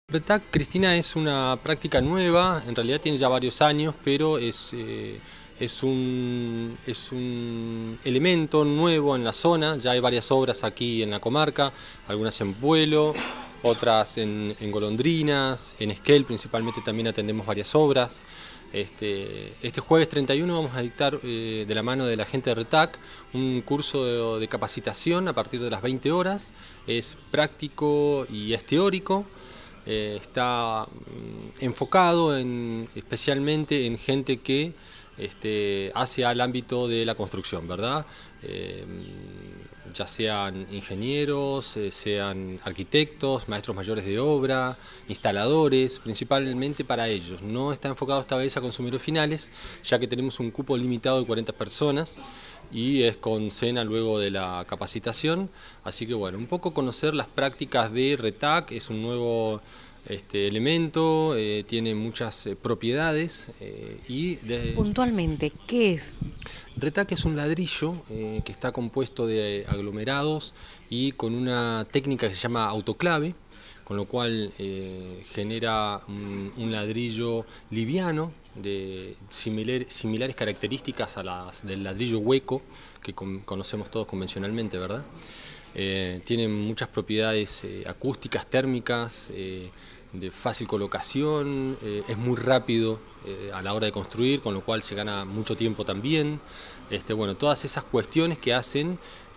RETAC, Cristina, es una práctica nueva, en realidad tiene ya varios años, pero es un elemento nuevo en la zona. Ya hay varias obras aquí en la comarca, algunas en Puelo, otras en Golondrinas, en Esquel principalmente también atendemos varias obras. Este jueves 31 vamos a dictar de la mano de la gente de RETAC un curso de capacitación a partir de las 20 horas. Es práctico y es teórico. Está enfocado especialmente en gente que hace al ámbito de la construcción, ¿verdad? Ya sean ingenieros, sean arquitectos, maestros mayores de obra, instaladores, principalmente para ellos. No está enfocado esta vez a consumidores finales, ya que tenemos un cupo limitado de 40 personas y es con cena luego de la capacitación. Así que bueno, un poco conocer las prácticas de RETAC. Es un nuevo elemento, tiene muchas propiedades Puntualmente, ¿qué es? RETAC es un ladrillo que está compuesto de aglomerados y con una técnica que se llama autoclave, con lo cual genera un ladrillo liviano de similares características a las del ladrillo hueco que conocemos todos convencionalmente, ¿verdad? Tiene muchas propiedades acústicas, térmicas, de fácil colocación, es muy rápido a la hora de construir, con lo cual se gana mucho tiempo también. Bueno, todas esas cuestiones que hacen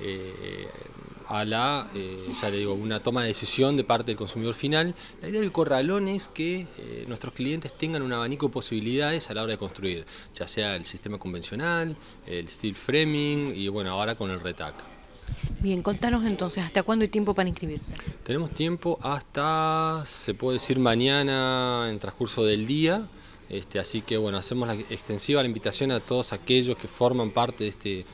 ya le digo, una toma de decisión de parte del consumidor final. La idea del corralón es que nuestros clientes tengan un abanico de posibilidades a la hora de construir, ya sea el sistema convencional, el steel framing y bueno, ahora con el RETAC. Bien, contanos entonces, ¿hasta cuándo hay tiempo para inscribirse? Tenemos tiempo hasta, se puede decir, mañana en transcurso del día. Así que bueno, hacemos extensiva la invitación a todos aquellos que forman parte de este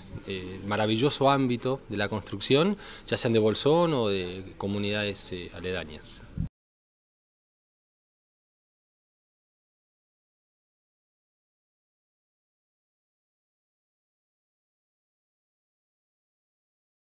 maravilloso ámbito de la construcción, ya sean de Bolsón o de comunidades aledañas.